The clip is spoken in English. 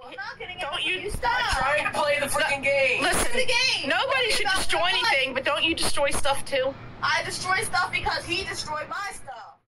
I'm not getting Don't you stop. I'm trying to play the freaking game. Listen, the game. Nobody should destroy anything, but don't you destroy stuff too? I destroy stuff because he destroyed my stuff.